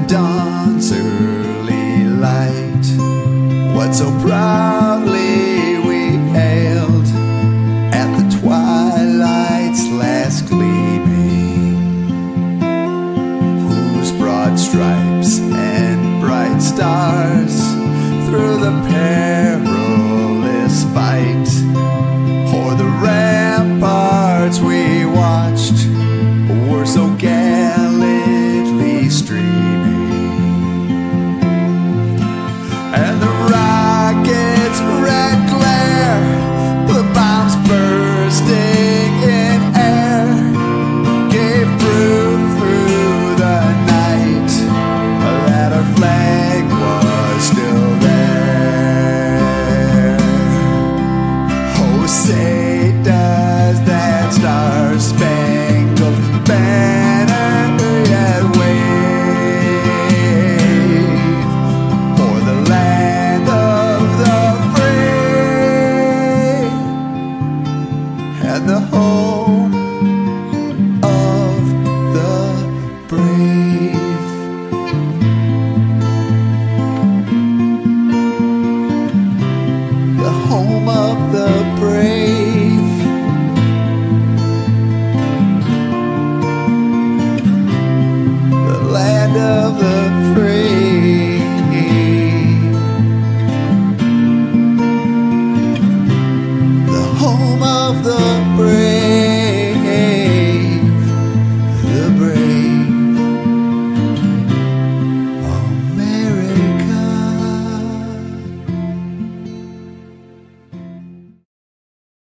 dawn's early light, what so proudly we hailed at the twilight's last gleaming, whose broad stripes and bright stars through the perilous fight o'er the ramparts we watched were so gallantly streaming, and the rockets' red glare, the bombs bursting in air, gave proof through the night that our flag was still there. Oh, say does that star-spangled banner yet wave o'er the land of the free and the home of the brave. The home of the brave.